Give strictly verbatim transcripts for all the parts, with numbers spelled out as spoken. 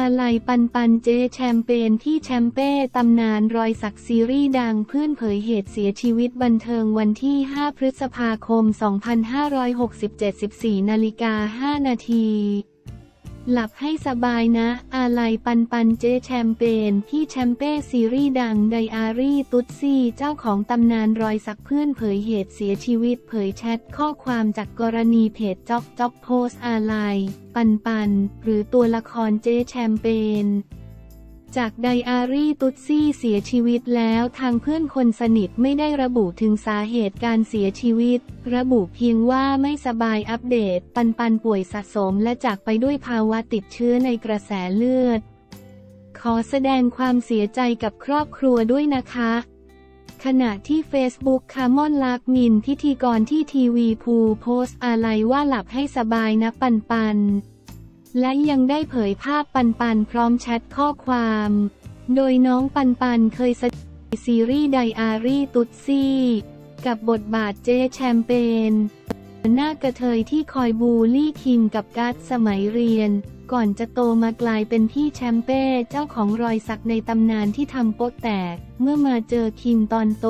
อาลัยปันปันเจ๊แชมเปญที่แชมเป้ตำนานรอยสักซีรีส์ดังเพื่อนเผยเหตุเสียชีวิตบันเทิงวันที่ห้าพฤษภาคมสองพันห้าร้อยหกสิบเจ็ด สิบสี่นาฬิกาห้านาทีหลับให้สบายนะอาลัยปันปันเจ๊แชมเปญที่แชมเป้ซีรีส์ดังไดอารี่ตุ๊ดซี่เจ้าของตำนานรอยสักเพื่อนเผยเหตุเสียชีวิตเผยแชทข้อความจากกรณีเพจจ๊อกจ๊อกโพสอาลัยปันปันหรือตัวละครเจ๊แชมเปญจากไดอารี่ตุ๊ดซี่เสียชีวิตแล้วทางเพื่อนคนสนิทไม่ได้ระบุถึงสาเหตุการเสียชีวิตระบุเพียงว่าไม่สบายอัปเดตปันปันป่วยสะสมและจากไปด้วยภาวะติดเชื้อในกระแสเลือดขอแสดงความเสียใจกับครอบครัวด้วยนะคะขณะที่เฟซบุ๊กคาร์มอนลักมินพิธีกรที่ทีวีพูโพสต์อาลัยว่าหลับให้สบายนะปันปันและยังได้เผยภาพปันปันพร้อมแชทข้อความโดยน้องปันปันเคยแสดงในซีรีส์ไดอารี่ตุ๊ดซี่กับบทบาทเจ๊แชมเปญหน้ากระเทยที่คอยบูลลี่คิมกับกัสสมัยเรียนก่อนจะโตมากลายเป็นพี่แชมเป้เจ้าของรอยสักในตำนานที่ทำโป๊ะแตกเมื่อมาเจอคิมตอนโต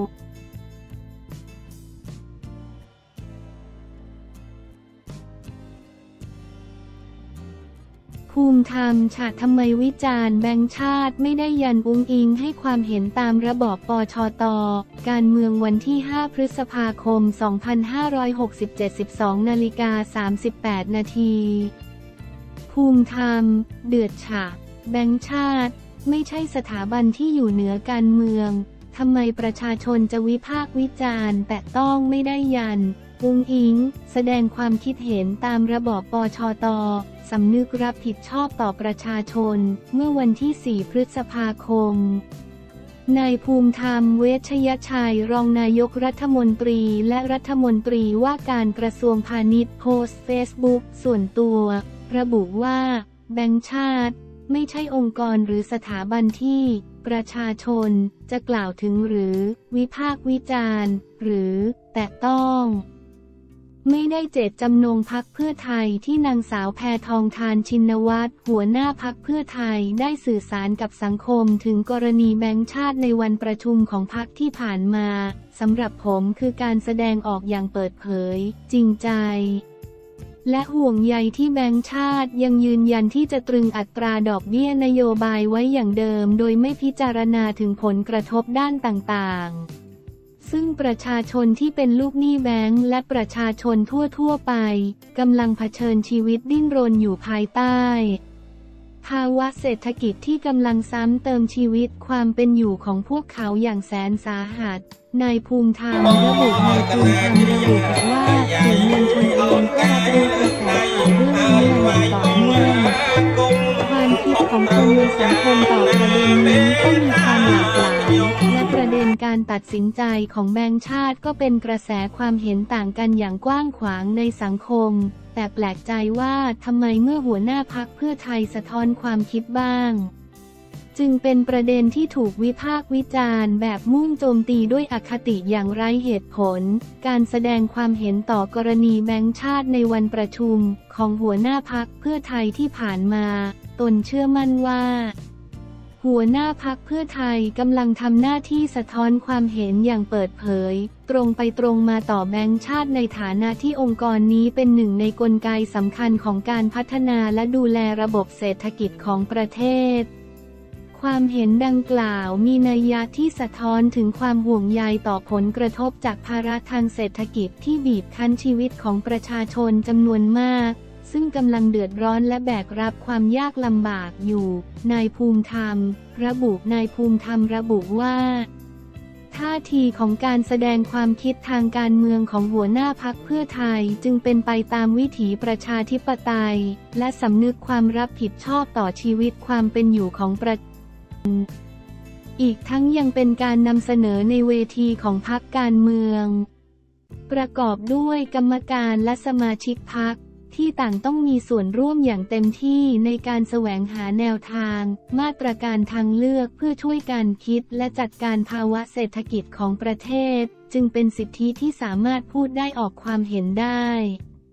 ภูมิธรรมฉะทำไมวิจารณ์แบงค์ชาติไม่ได้ยันอุ้งอิงให้ความเห็นตามระบอบปชต.การเมืองวันที่ห้าพฤษภาคมสองพันห้าร้อยหกสิบเจ็ด สิบสองนาฬิกาสามสิบแปดนาทีภูมิธรรมเดือดฉะแบงค์ชาติไม่ใช่สถาบันที่อยู่เหนือการเมืองทำไมประชาชนจะวิพากษ์วิจารณ์แต่ต้องไม่ได้ยันอุ้งอิงแสดงความคิดเห็นตามระบอบปชต.สำนึกรับผิดชอบต่อประชาชนเมื่อวันที่สี่พฤษภาคมนายภูมิธรรมเวชยชัยรองนายกรัฐมนตรีและรัฐมนตรีว่าการกระทรวงพาณิชย์โพสต์เฟซบุ๊กส่วนตัวระบุว่าแบงก์ชาติไม่ใช่องค์กรหรือสถาบันที่ประชาชนจะกล่าวถึงหรือวิพากษ์วิจารณ์หรือแตะต้องไม่ได้เจตจำนงพรรคเพื่อไทยที่นางสาวแพทองธารชินวัตรหัวหน้าพรรคเพื่อไทยได้สื่อสารกับสังคมถึงกรณีแบงก์ชาติในวันประชุมของพรรคที่ผ่านมาสำหรับผมคือการแสดงออกอย่างเปิดเผยจริงใจและห่วงใยที่แบงก์ชาติยังยืนยันที่จะตรึงอัตราดอกเบี้ยนโยบายไว้อย่างเดิมโดยไม่พิจารณาถึงผลกระทบด้านต่างๆซึ่งประชาชนที่เป็นลูกหนี้แบงก์และประชาชนทั่วๆไปกำลังเผชิญชีวิตดิ้นรนอยู่ภายใต้ภาวะเศรษฐกิจที่กำลังซ้ำเติมชีวิตความเป็นอยู่ของพวกเขาอย่างแสนสาหัสนายภูมิธรรมระบุนายภูมิธรรมระบุว่าสื่อมวลชนเองก็รับรู้กระแสข่าวเรื่องนี้อย่างต่อเนื่องความคิดของคนในสังคมต่อประเด็นนี้ก็มีความหลากหลายและประเด็นการตัดสินใจของแบงก์ชาติก็เป็นกระแสความเห็นต่างกันอย่างกว้างขวางในสังคมแต่แปลกใจว่าทำไมเมื่อหัวหน้าพรรคเพื่อไทยสะท้อนความคิดบ้างจึงเป็นประเด็นที่ถูกวิพากษ์วิจารณ์แบบมุ่งโจมตีด้วยอคติอย่างไร้เหตุผลการแสดงความเห็นต่อกรณีแบงก์ชาติในวันประชุมของหัวหน้าพรรคเพื่อไทยที่ผ่านมาตนเชื่อมั่นว่าหัวหน้าพรรคเพื่อไทยกำลังทำหน้าที่สะท้อนความเห็นอย่างเปิดเผยตรงไปตรงมาต่อแบงก์ชาติในฐานะที่องค์กรนี้เป็นหนึ่งในกลไกสำคัญของการพัฒนาและดูแลระบบเศรษฐกิจของประเทศความเห็นดังกล่าวมีนัยยะที่สะท้อนถึงความห่วงใยต่อผลกระทบจากภาระทางเศรษฐกิจที่บีบคั้นชีวิตของประชาชนจำนวนมากซึ่งกำลังเดือดร้อนและแบกรับความยากลำบากอยู่นายภูมิธรรมระบุนายภูมิธรรมระบุว่าท่าทีของการแสดงความคิดทางการเมืองของหัวหน้าพรรคเพื่อไทยจึงเป็นไปตามวิถีประชาธิปไตยและสำนึกความรับผิดชอบต่อชีวิตความเป็นอยู่ของประชาชนอีกทั้งยังเป็นการนำเสนอในเวทีของพรรคการเมืองประกอบด้วยกรรมการและสมาชิกพรรคที่ต่างต้องมีส่วนร่วมอย่างเต็มที่ในการแสวงหาแนวทางมาตรการทางเลือกเพื่อช่วยการคิดและจัดการภาวะเศรษฐกิจของประเทศจึงเป็นสิทธิที่สามารถพูดได้ออกความเห็นได้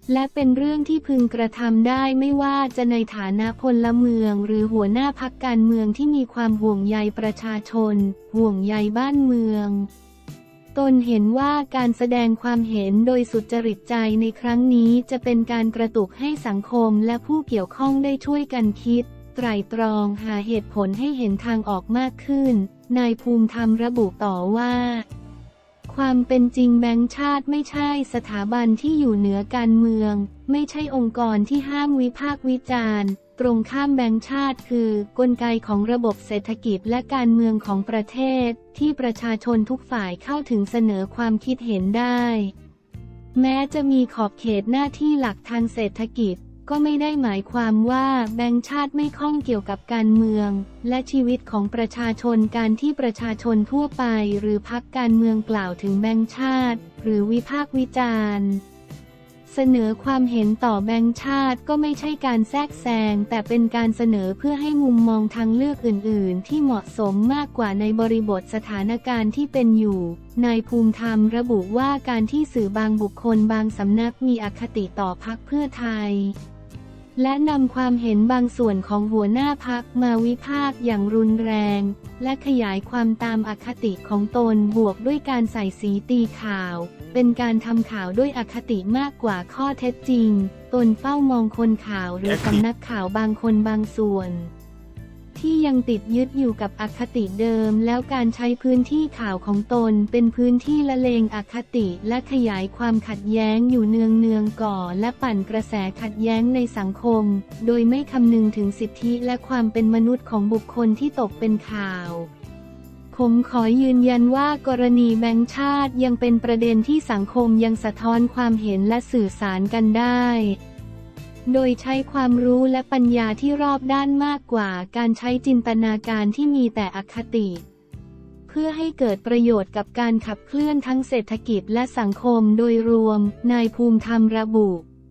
และเป็นเรื่องที่พึงกระทำได้ไม่ว่าจะในฐานะพลเมืองหรือหัวหน้าพรรคการเมืองที่มีความห่วงใยประชาชนห่วงใยบ้านเมืองตนเห็นว่าการแสดงความเห็นโดยสุจริตใจในครั้งนี้จะเป็นการกระตุกให้สังคมและผู้เกี่ยวข้องได้ช่วยกันคิดไตร่ตรองหาเหตุผลให้เห็นทางออกมากขึ้นนายภูมิธรรมระบุต่อว่าความเป็นจริงแบงก์ชาติไม่ใช่สถาบันที่อยู่เหนือการเมืองไม่ใช่องค์กรที่ห้ามวิพากษ์วิจารณ์ตรงข้ามแบงก์ชาติคือกลไกของระบบเศรษฐกิจและการเมืองของประเทศที่ประชาชนทุกฝ่ายเข้าถึงเสนอความคิดเห็นได้แม้จะมีขอบเขตหน้าที่หลักทางเศรษฐกิจก็ไม่ได้หมายความว่าแบงก์ชาติไม่ข้องเกี่ยวกับการเมืองและชีวิตของประชาชนการที่ประชาชนทั่วไปหรือพรรคการเมืองกล่าวถึงแบงก์ชาติหรือวิพากษ์วิจารณ์เสนอความเห็นต่อแบงก์ชาติก็ไม่ใช่การแทรกแซงแต่เป็นการเสนอเพื่อให้มุมมองทางเลือกอื่นๆที่เหมาะสมมากกว่าในบริบทสถานการณ์ที่เป็นอยู่นายภูมิธรรมระบุว่าการที่สื่อบางบุคคลบางสำนักมีอคติต่อพรรคเพื่อไทยและนำความเห็นบางส่วนของหัวหน้าพรรคมาวิพากษ์อย่างรุนแรงและขยายความตามอคติของตนบวกด้วยการใส่สีตีข่าวเป็นการทำข่าวด้วยอคติมากกว่าข้อเท็จจริงตนเฝ้ามองคนข่าวหรือสำนักข่าวบางคนบางส่วนที่ยังติดยึดอยู่กับอคติเดิมแล้วการใช้พื้นที่ข่าวของตนเป็นพื้นที่ละเลงอคติและขยายความขัดแย้งอยู่เนืองเนืองก่อและปั่นกระแสขัดแย้งในสังคมโดยไม่คำนึงถึงสิทธิและความเป็นมนุษย์ของบุคคลที่ตกเป็นข่าวผมขอยืนยันว่ากรณีแบงก์ชาติยังเป็นประเด็นที่สังคมยังสะท้อนความเห็นและสื่อสารกันได้โดยใช้ความรู้และปัญญาที่รอบด้านมากกว่าการใช้จินตนาการที่มีแต่อคติเพื่อให้เกิดประโยชน์กับการขับเคลื่อนทั้งเศรษฐกิจและสังคมโดยรวมนายภูมิธรรมระบุ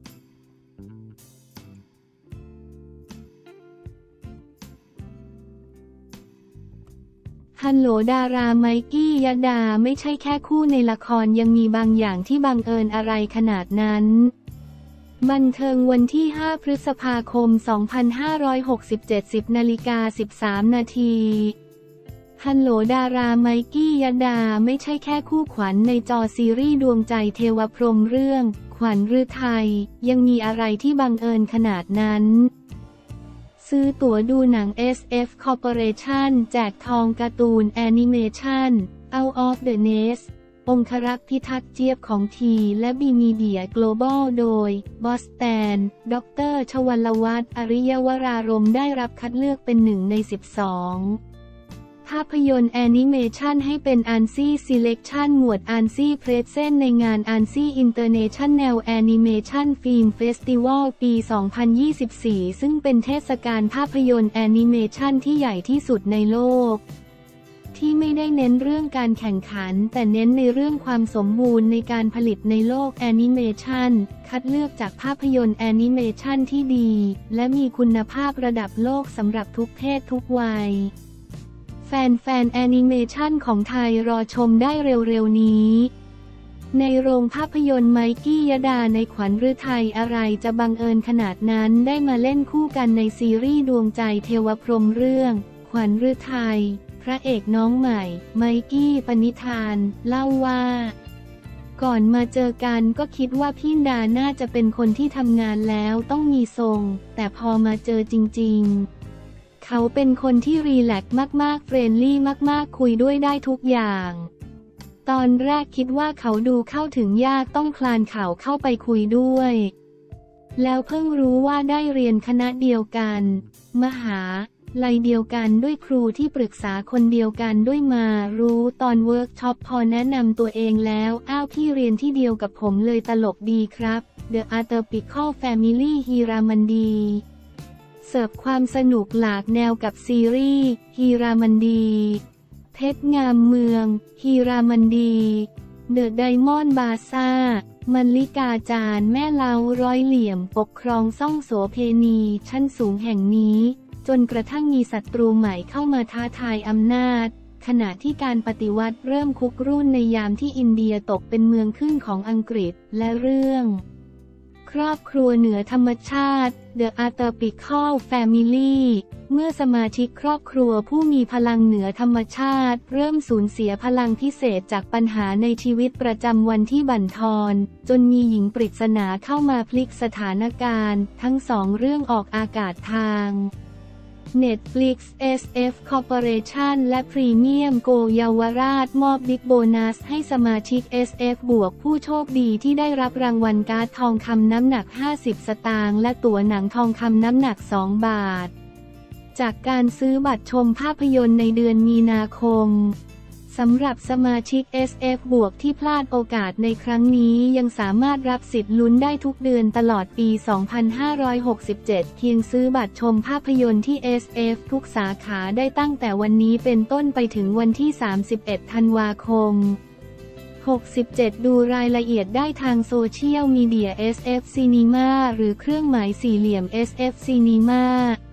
ฮัลโหลดาราไมกี้ยดาไม่ใช่แค่คู่ในละครยังมีบางอย่างที่บังเอิญอะไรขนาดนั้นบันเทิงวันที่ห้าพฤษภาคมสองพันห้าร้อยหกสิบเจ็ด สิบนาฬิกาสิบสามนาทีฮัลโหลดาราไมกี้ยดาไม่ใช่แค่คู่ขวัญในจอซีรีส์ดวงใจเทวพรหมเรื่องขวัญฤทัยยังมีอะไรที่บังเอิญขนาดนั้นซื้อตั๋วดูหนัง เอส เอฟ Corporation แจกทองการ์ตูนแอนิเมชั่น Out of the Nest องครักษ์พิทักษ์เจี๊ยบของทีและบีมีเดียโกลบอลโดยบอสแตนดร.ชวัลวัฒน์อริยวรารมได้รับคัดเลือกเป็นหนึ่งในสิบสองภาพยนตร์แอนิเมชันให้เป็นอันซี่ซีเลคชันหมวดอันซี่เพรสเซนในงานอันซี่อินเตอร์เนชั่นแนลแอนิเมชันฟิล์มเฟสติวัลปี สองพันยี่สิบสี่ ซึ่งเป็นเทศกาลภาพยนตร์แอนิเมชันที่ใหญ่ที่สุดในโลกที่ไม่ได้เน้นเรื่องการแข่งขันแต่เน้นในเรื่องความสมบูรณ์ในการผลิตในโลกแอนิเมชันคัดเลือกจากภาพยนตร์แอนิเมชันที่ดีและมีคุณภาพระดับโลกสำหรับทุกเพศทุกวัยแฟนๆแอนิเมชันของไทยรอชมได้เร็วๆนี้ในโรงภาพยนตร์ไมกี้ยดาในขวัญฤทัยอะไรจะบังเอิญขนาดนั้นได้มาเล่นคู่กันในซีรีส์ดวงใจเทวพรหมเรื่องขวัญฤทัยพระเอกน้องใหม่ไมกี้ปณิธานเล่าว่าก่อนมาเจอกันก็คิดว่าพี่ดาน่าจะเป็นคนที่ทำงานแล้วต้องมีทรงแต่พอมาเจอจริงๆเขาเป็นคนที่รีแลกซ์มากๆเฟรนลี่มากๆคุยด้วยได้ทุกอย่างตอนแรกคิดว่าเขาดูเข้าถึงยากต้องคลานเข่าเข้าไปคุยด้วยแล้วเพิ่งรู้ว่าได้เรียนคณะเดียวกันมหาลัยเดียวกันด้วยครูที่ปรึกษาคนเดียวกันด้วยมารู้ตอนเวิร์กช็อปพอแนะนำตัวเองแล้วอ้าวพี่เรียนที่เดียวกับผมเลยตลกดีครับ The Atypical Family ฮีรามันดีเสิร์ฟความสนุกหลากแนวกับซีรีส์ฮีรามันดีเพชรงามเมืองฮีรามันดีเดอะไดมอนด์บาซ่ามัลลิกาจารย์แม่เล้าร้อยเหลี่ยมปกครองซ่องโสเพณีชั้นสูงแห่งนี้จนกระทั่งมีศัตรูใหม่เข้ามาท้าทายอำนาจขณะที่การปฏิวัติเริ่มคุกรุ่นในยามที่อินเดียตกเป็นเมืองขึ้นของอังกฤษและเรื่องครอบครัวเหนือธรรมชาติ The Atypical Family เมื่อสมาชิกครอบครัวผู้มีพลังเหนือธรรมชาติเริ่มสูญเสียพลังพิเศษจากปัญหาในชีวิตประจำวันที่บั่นทอนจนมีหญิงปริศนาเข้ามาพลิกสถานการณ์ทั้งสองเรื่องออกอากาศทางNetflix เอส เอฟ Corporation และ Premium Go เยาวราชมอบบิ๊กโบนัสให้สมาชิก เอส เอฟ บวกผู้โชคดีที่ได้รับรางวัลการ์ดทองคำน้ำหนักห้าสิบสตางค์และตั๋วหนังทองคำน้ำหนักสองบาทจากการซื้อบัตรชมภาพยนตร์ในเดือนมีนาคมสำหรับสมาชิก เอส เอฟ บวกที่พลาดโอกาสในครั้งนี้ยังสามารถรับสิทธิ์ลุ้นได้ทุกเดือนตลอดปี สองพันห้าร้อยหกสิบเจ็ด เพียงซื้อบัตรชมภาพยนตร์ที่ เอส เอฟ ทุกสาขาได้ตั้งแต่วันนี้เป็นต้นไปถึงวันที่ สามสิบเอ็ด ธันวาคม หกสิบเจ็ด ดูรายละเอียดได้ทางโซเชียลมีเดีย เอส เอฟ Cinema หรือเครื่องหมายสี่เหลี่ยม เอส เอฟ Cinema